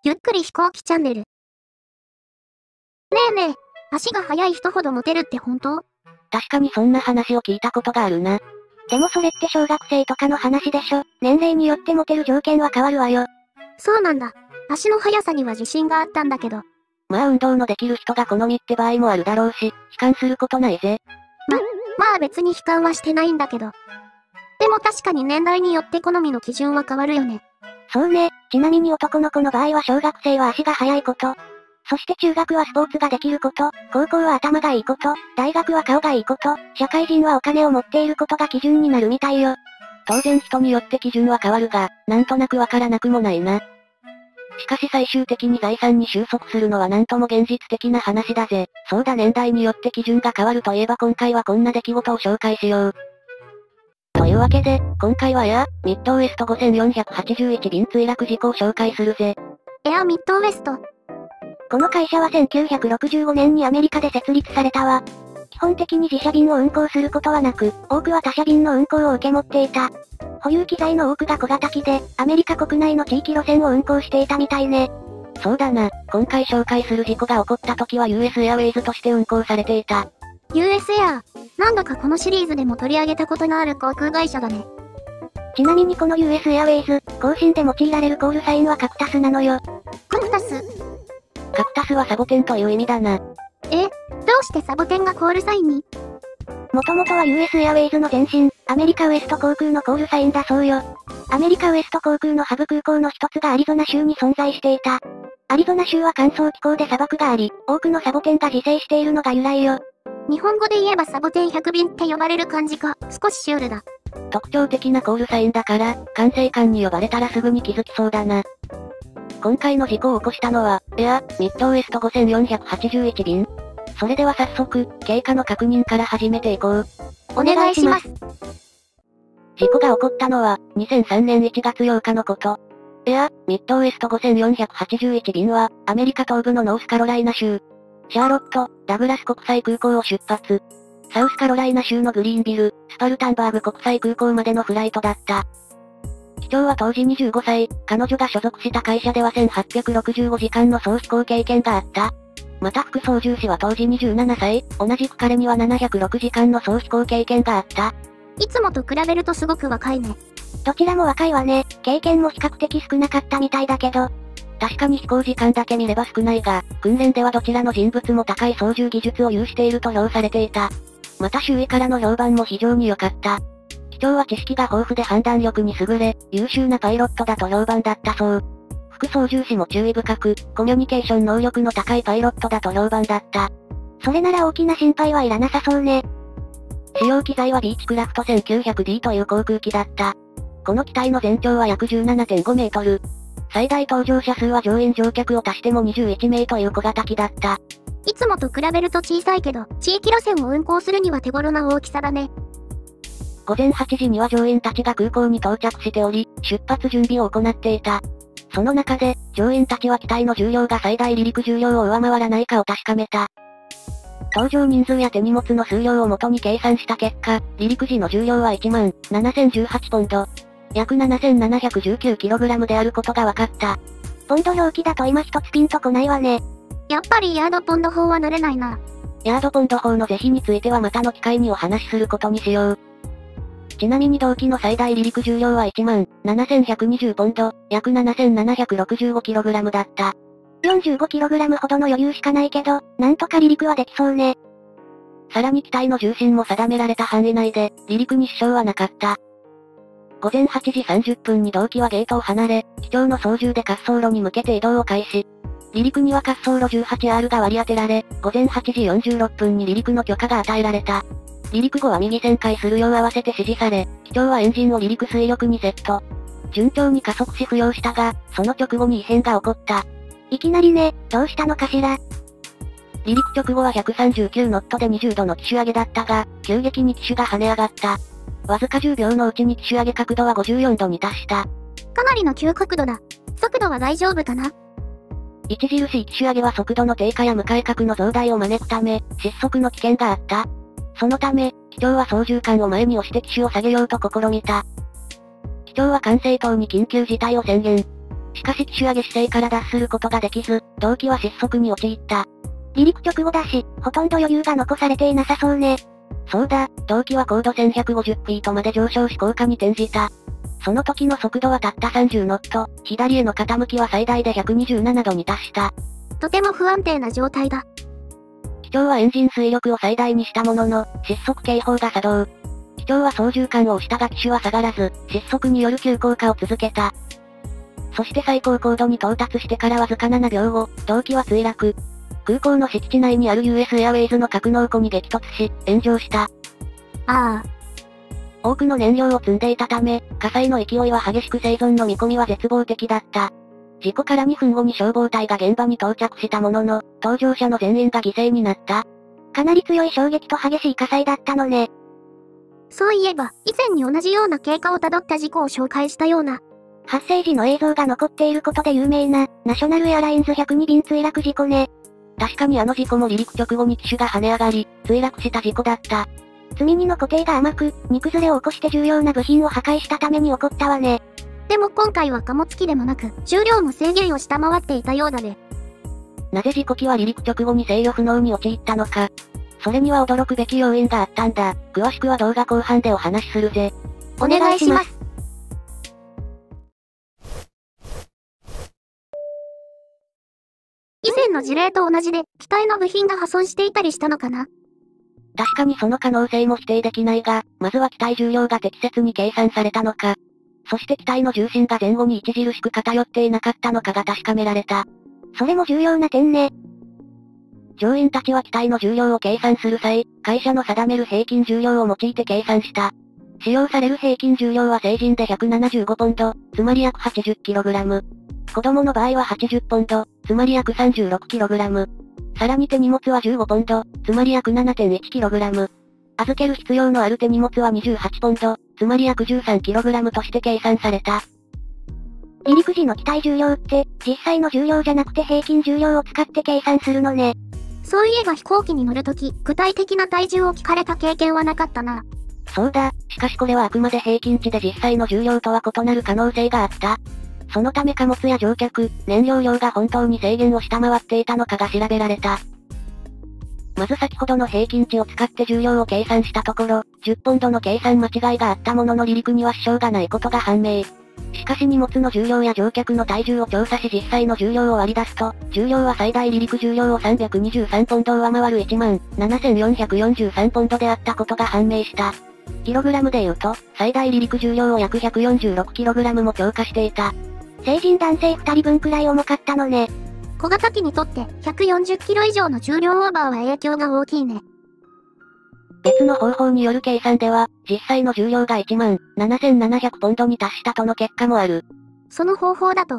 ゆっくり飛行機チャンネル。ねえねえ、足が速い人ほどモテるって本当？ 確かにそんな話を聞いたことがあるな。 でもそれって小学生とかの話でしょ。年齢によってモテる条件は変わるわよ。 そうなんだ。足の速さには自信があったんだけど。 まあ運動のできる人が好みって場合もあるだろうし、悲観することないぜ。 まあ別に悲観はしてないんだけど。でも確かに年代によって好みの基準は変わるよね。 そうね。ちなみに男の子の場合は小学生は足が速いこと。そして中学はスポーツができること、高校は頭がいいこと、大学は顔がいいこと、社会人はお金を持っていることが基準になるみたいよ。 当然人によって基準は変わるが、なんとなくわからなくもないな。しかし最終的に財産に収束するのはなんとも現実的な話だぜ。そうだ年代によって基準が変わるといえば今回はこんな出来事を紹介しよう。というわけで、今回はエア、ミッドウエスト5481便墜落事故を紹介するぜ。 エアミッドウエスト。 この会社は1965年にアメリカで設立されたわ。基本的に自社便を運航することはなく、多くは他社便の運航を受け持っていた。保有機材の多くが小型機で、アメリカ国内の地域路線を運航していたみたいね。 そうだな、今回紹介する事故が起こった時は US エアウェイズとして運航されていた。 US エア、なんだかこのシリーズでも取り上げたことのある航空会社だね。 ちなみにこの US エアウェイズ、更新で用いられるコールサインはカクタスなのよ。 カクタス？ カクタスはサボテンという意味だな。 どうしてサボテンがコールサインに？ もともとは US エアウェイズの前身、アメリカウエスト航空のコールサインだそうよ。アメリカウエスト航空のハブ空港の一つがアリゾナ州に存在していた。アリゾナ州は乾燥気候で砂漠があり、多くのサボテンが自生しているのが由来よ。 日本語で言えばサボテン100便って呼ばれる感じか、少しシュールだ。 特徴的なコールサインだから、管制官に呼ばれたらすぐに気づきそうだな。今回の事故を起こしたのは、エア、ミッドウエスト5481便。それでは早速、経過の確認から始めていこう。 お願いします。 事故が起こったのは、2003年1月8日のこと。エア、ミッドウエスト5481便は、アメリカ東部のノースカロライナ州、シャーロット、ダグラス国際空港を出発。サウスカロライナ州のグリーンビル、スパルタンバーグ国際空港までのフライトだった。機長は当時25歳、彼女が所属した会社では1865時間の総飛行経験があった。また副操縦士は当時27歳、同じく彼には706時間の総飛行経験があった。 いつもと比べるとすごく若いね。 どちらも若いわね。経験も比較的少なかったみたいだけど。 確かに飛行時間だけ見れば少ないが、訓練ではどちらの人物も高い操縦技術を有していると評されていた。また周囲からの評判も非常に良かった。機長は知識が豊富で判断力に優れ、優秀なパイロットだと評判だったそう。副操縦士も注意深く、コミュニケーション能力の高いパイロットだと評判だった。 それなら大きな心配はいらなさそうね。 使用機材はビーチクラフト 1900D という航空機だった。この機体の全長は約 17.5 メートル。最大搭乗者数は乗員乗客を足しても21名という小型機だった。 いつもと比べると小さいけど、地域路線を運行するには手頃な大きさだね。 午前8時には乗員たちが空港に到着しており、出発準備を行っていた。その中で、乗員たちは機体の重量が最大離陸重量を上回らないかを確かめた。搭乗人数や手荷物の数量をもとに計算した結果、離陸時の重量は17018ポンド。約 7719kg であることが分かった。 ポンド表記だと今一つピンとこないわね。 やっぱりヤードポンド法は慣れないな。 ヤードポンド法の是非についてはまたの機会にお話しすることにしよう。ちなみに同機の最大離陸重量は17120ポンド、約 7765kg だった。 45kg ほどの余裕しかないけど、なんとか離陸はできそうね。 さらに機体の重心も定められた範囲内で、離陸に支障はなかった。午前8時30分に同機はゲートを離れ、機長の操縦で滑走路に向けて移動を開始。離陸には滑走路 18R が割り当てられ、午前8時46分に離陸の許可が与えられた。離陸後は右旋回するよう合わせて指示され、機長はエンジンを離陸水力にセット。順調に加速し浮揚したが、その直後に異変が起こった。 いきなりね、どうしたのかしら。 離陸直後は139ノットで20度の機種上げだったが、急激に機種が跳ね上がった。わずか10秒のうちに機種上げ角度は54度に達した。 かなりの急角度だ。速度は大丈夫かな？ 著しい機種上げは速度の低下や向かい角の増大を招くため、失速の危険があった。そのため、機長は操縦桿を前に押して機種を下げようと試みた。機長は管制塔に緊急事態を宣言。 しかし機種上げ姿勢から脱することができず、同機は失速に陥った。 離陸直後だし、ほとんど余裕が残されていなさそうね。 そうだ、同機は高度1150フィートまで上昇し降下に転じた。その時の速度はたった30ノット、左への傾きは最大で127度に達した。 とても不安定な状態だ。 機長はエンジン推力を最大にしたものの、失速警報が作動。機長は操縦桿を押したが機種は下がらず、失速による急降下を続けた。そして最高高度に到達してからわずか7秒後、同機は墜落。空港の敷地内にある US エアウェイズの格納庫に激突し、炎上した。 ああ。 多くの燃料を積んでいたため、火災の勢いは激しく生存の見込みは絶望的だった。事故から2分後に消防隊が現場に到着したものの、搭乗者の全員が犠牲になった。 かなり強い衝撃と激しい火災だったのね。 そういえば、以前に同じような経過をたどった事故を紹介したような。 発生時の映像が残っていることで有名な、ナショナルエアラインズ102便墜落事故ね。 確かにあの事故も離陸直後に機種が跳ね上がり、墜落した事故だった。 積み荷の固定が甘く、荷崩れを起こして重要な部品を破壊したために起こったわね。 でも今回は貨物機でもなく、重量も制限を下回っていたようだね。 なぜ事故機は離陸直後に制御不能に陥ったのか。それには驚くべき要因があったんだ。詳しくは動画後半でお話しするぜ。 お願いします。以前の事例と同じで、機体の部品が破損していたりしたのかな？ 確かにその可能性も否定できないが、まずは機体重量が適切に計算されたのか。そして機体の重心が前後に著しく偏っていなかったのかが確かめられた。 それも重要な点ね。 乗員たちは機体の重量を計算する際、会社の定める平均重量を用いて計算した。使用される平均重量は成人で175ポンド、つまり約 80kg。子供の場合は80ポンド、つまり約 36kg。さらに手荷物は15ポンド、つまり約 7.1kg。預ける必要のある手荷物は28ポンド、つまり約 13kg として計算された。 離陸時の機体重量って、実際の重量じゃなくて平均重量を使って計算するのね。 そういえば飛行機に乗るとき、具体的な体重を聞かれた経験はなかったな。 そうだ、しかしこれはあくまで平均値で実際の重量とは異なる可能性があった。そのため貨物や乗客、燃料量が本当に制限を下回っていたのかが調べられた。まず先ほどの平均値を使って重量を計算したところ、10ポンドの計算間違いがあったものの離陸には支障がないことが判明。しかし荷物の重量や乗客の体重を調査し実際の重量を割り出すと、重量は最大離陸重量を323ポンドを上回る17,443ポンドであったことが判明した。キログラムで言うと、最大離陸重量を約 146kg も超過していた。 成人男性2人分くらい重かったのね。 小型機にとって140キロ以上の重量オーバーは影響が大きいね。 別の方法による計算では、実際の重量が 17,700 ポンドに達したとの結果もある。 その方法だと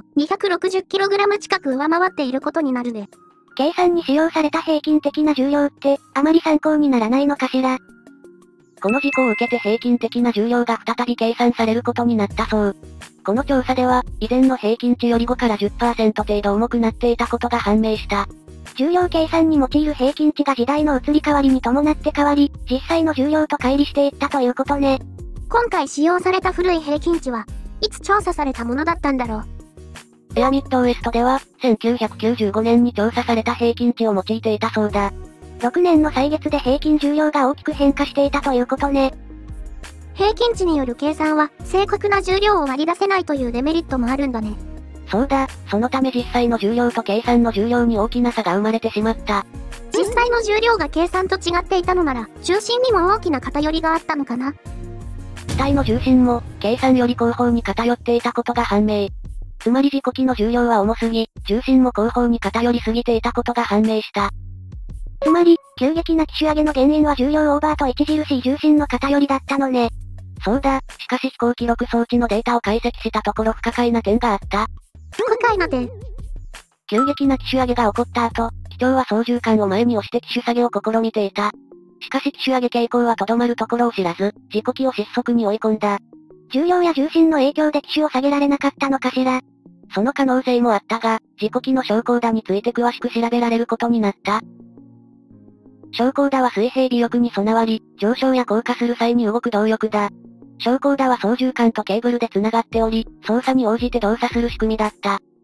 260kg 近く上回っていることになるね。 計算に使用された平均的な重量って、あまり参考にならないのかしら。 この事故を受けて平均的な重量が再び計算されることになったそう。この調査では、以前の平均値より5から 10% 程度重くなっていたことが判明した。 重量計算に用いる平均値が時代の移り変わりに伴って変わり、実際の重量と乖離していったということね。 今回使用された古い平均値は、いつ調査されたものだったんだろう。 エアミッドウエストでは、1995年に調査された平均値を用いていたそうだ。 6年の歳月で平均重量が大きく変化していたということね。 平均値による計算は、正確な重量を割り出せないというデメリットもあるんだね。 そうだ、そのため実際の重量と計算の重量に大きな差が生まれてしまった。 実際の重量が計算と違っていたのなら、重心にも大きな偏りがあったのかな。 機体の重心も、計算より後方に偏っていたことが判明。つまり事故機の重量は重すぎ、重心も後方に偏りすぎていたことが判明した。 つまり、急激な機種上げの原因は重量オーバーと著しい重心の偏りだったのね。 そうだ、しかし飛行記録装置のデータを解析したところ不可解な点があった。 不可解な点。 急激な機種上げが起こった後、機長は操縦桿を前に押して機種下げを試みていた。しかし機種上げ傾向はとどまるところを知らず、事故機を失速に追い込んだ。 重量や重心の影響で機種を下げられなかったのかしら。 その可能性もあったが、事故機の昇降打について詳しく調べられることになった。昇降打は水平尾翼に備わり、上昇や降下する際に動く動力だ。昇降打は操縦桿とケーブルで繋がっており、操作に応じて動作する仕組みだった。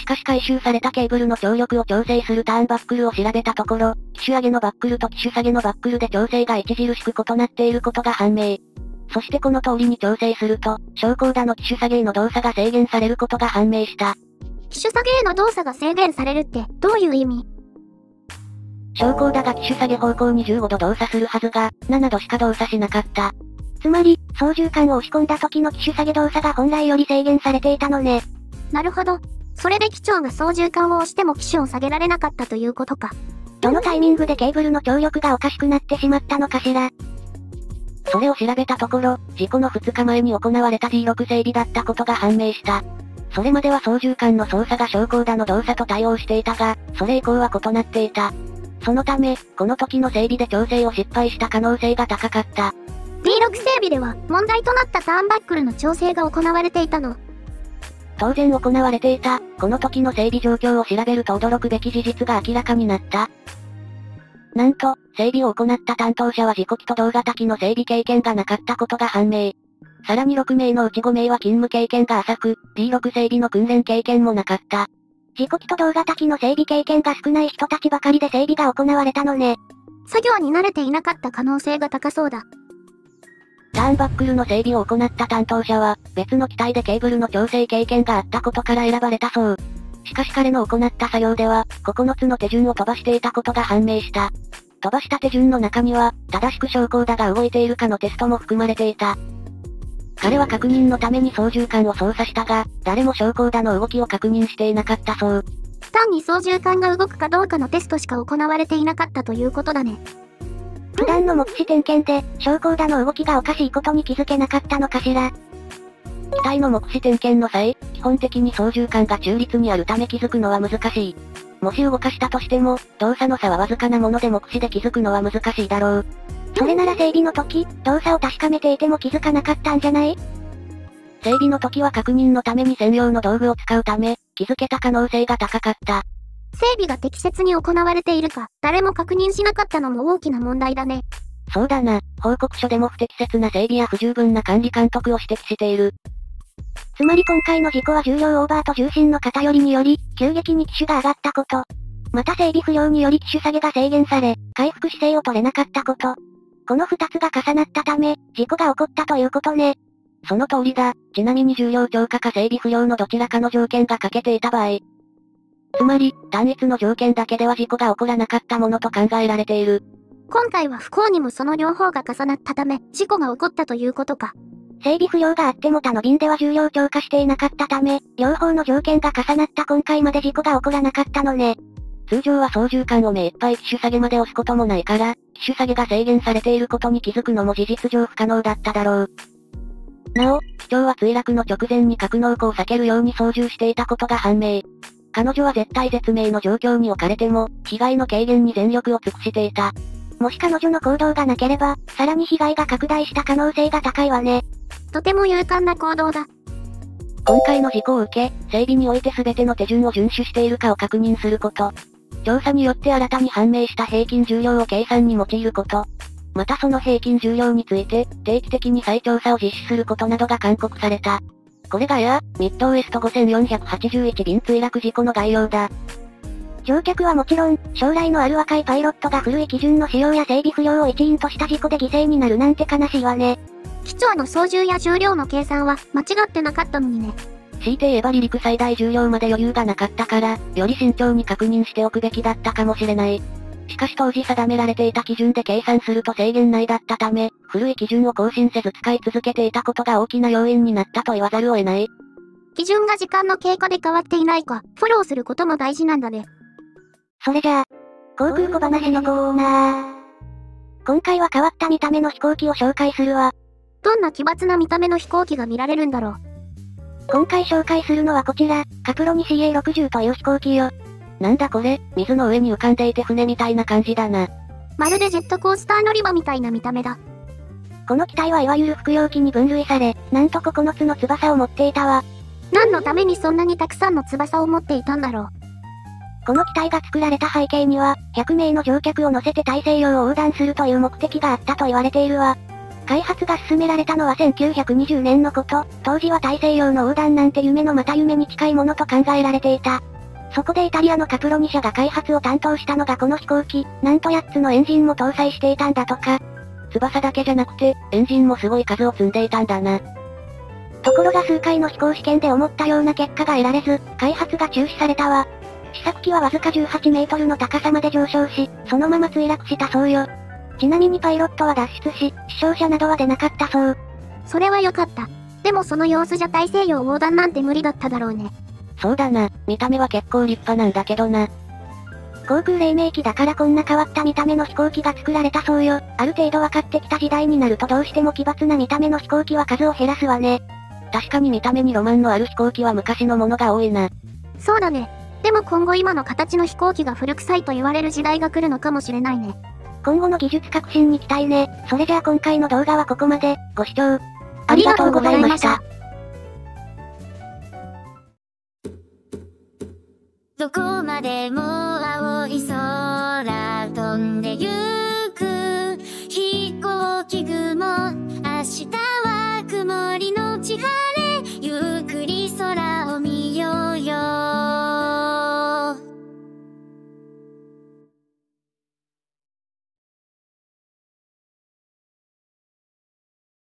かし回収されたケーブルの張力を調整するターンバックルを調べたところ、機種上げのバックルと機種下げのバックルで調整が著しく異なっていることが判明。そしてこの通りに調整すると、昇降舵の機種下げへの動作が制限されることが判明した。 機種下げへの動作が制限されるってどういう意味？ 昇降舵が機種下げ方向に15度動作するはずが、7度しか動作しなかった。 つまり、操縦桿を押し込んだ時の機種下げ動作が本来より制限されていたのね。 なるほど。それで機長が操縦桿を押しても機種を下げられなかったということか。 どのタイミングでケーブルの張力がおかしくなってしまったのかしら。 それを調べたところ、事故の2日前に行われた D6 整備だったことが判明した。それまでは操縦桿の操作が昇降舵の動作と対応していたが、それ以降は異なっていた。そのため、この時の整備で調整を失敗した可能性が高かった。 D6 整備では問題となったターンバックルの調整が行われていたの。 当然行われていた、この時の整備状況を調べると驚くべき事実が明らかになった。なんと、整備を行った担当者は事故機と同型機の整備経験がなかったことが判明。さらに6名のうち5名は勤務経験が浅く、D6 整備の訓練経験もなかった。 事故機と同型機の整備経験が少ない人たちばかりで整備が行われたのね。 作業に慣れていなかった可能性が高そうだ。 ターンバックルの整備を行った担当者は、別の機体でケーブルの調整経験があったことから選ばれたそう。しかし彼の行った作業では、9つの手順を飛ばしていたことが判明した。飛ばした手順の中には、正しく昇降舵が動いているかのテストも含まれていた。彼は確認のために操縦桿を操作したが、誰も昇降舵の動きを確認していなかったそう。 単に操縦桿が動くかどうかのテストしか行われていなかったということだね。 普段の目視点検で、昇降舵の動きがおかしいことに気づけなかったのかしら。 機体の目視点検の際、基本的に操縦桿が中立にあるため気づくのは難しい。もし動かしたとしても、動作の差はわずかなもので目視で気づくのは難しいだろう。 それなら整備の時、動作を確かめていても気づかなかったんじゃない？ 整備の時は確認のために専用の道具を使うため、気づけた可能性が高かった。 整備が適切に行われているか、誰も確認しなかったのも大きな問題だね。 そうだな、報告書でも不適切な整備や不十分な管理監督を指摘している。 つまり今回の事故は重量オーバーと重心の偏りにより、急激に機種が上がったこと。また整備不良により機種下げが制限され、回復姿勢を取れなかったこと。この2つが重なったため、事故が起こったということね。 その通りだ。ちなみに重量超過か整備不良のどちらかの条件が欠けていた場合。つまり、単一の条件だけでは事故が起こらなかったものと考えられている。 今回は不幸にもその両方が重なったため、事故が起こったということか。 整備不良があっても他の便では重量超過していなかったため、両方の条件が重なった今回まで事故が起こらなかったのね。 通常は操縦桿を目いっぱい機種下げまで押すこともないから、機種下げが制限されていることに気づくのも事実上不可能だっただろう。なお、機長は墜落の直前に格納庫を避けるように操縦していたことが判明。彼女は絶体絶命の状況に置かれても、被害の軽減に全力を尽くしていた。 もし彼女の行動がなければ、さらに被害が拡大した可能性が高いわね。 とても勇敢な行動だ。 今回の事故を受け、整備において全ての手順を遵守しているかを確認すること。調査によって新たに判明した平均重量を計算に用いること。またその平均重量について、定期的に再調査を実施することなどが勧告された。これがエア、ミッドウエスト5481便墜落事故の概要だ。 乗客はもちろん、将来のある若いパイロットが古い基準の使用や整備不良を一因とした事故で犠牲になるなんて悲しいわね。 機長の操縦や重量の計算は間違ってなかったのにね。 強いて言えば離陸最大重量まで余裕がなかったから、より慎重に確認しておくべきだったかもしれない。しかし当時定められていた基準で計算すると制限内だったため、古い基準を更新せず使い続けていたことが大きな要因になったと言わざるを得ない。 基準が時間の経過で変わっていないか、フォローすることも大事なんだね。 それじゃあ、航空小話のコーナー。今回は変わった見た目の飛行機を紹介するわ。 どんな奇抜な見た目の飛行機が見られるんだろう。 今回紹介するのはこちら、カプロニ CA60 という飛行機よ。 なんだこれ、水の上に浮かんでいて船みたいな感じだな。 まるでジェットコースター乗り場みたいな見た目だ。 この機体はいわゆる複葉機に分類され、なんと9つの翼を持っていたわ。 何のためにそんなにたくさんの翼を持っていたんだろう。 この機体が作られた背景には、100名の乗客を乗せて大西洋を横断するという目的があったと言われているわ。開発が進められたのは1920年のこと、当時は大西洋の横断なんて夢のまた夢に近いものと考えられていた。 そこでイタリアのカプロニ社が開発を担当したのがこの飛行機、なんと8つのエンジンも搭載していたんだとか。 翼だけじゃなくて、エンジンもすごい数を積んでいたんだな。 ところが数回の飛行試験で思ったような結果が得られず、開発が中止されたわ。試作機はわずか18メートルの高さまで上昇し、そのまま墜落したそうよ。ちなみにパイロットは脱出し、死傷者などは出なかったそう。 それは良かった。でもその様子じゃ大西洋横断なんて無理だっただろうね。 そうだな、見た目は結構立派なんだけどな。 航空黎明期だからこんな変わった見た目の飛行機が作られたそうよ。ある程度分かってきた時代になるとどうしても奇抜な見た目の飛行機は数を減らすわね。 確かに見た目にロマンのある飛行機は昔のものが多いな。 そうだね。でも今後今の形の飛行機が古臭いと言われる時代が来るのかもしれないね。 今後の技術革新に期待ね。それじゃあ今回の動画はここまで。ご視聴ありがとうございました。 どこまでも青い空飛んでゆく飛行機雲、明日は曇りのち晴れ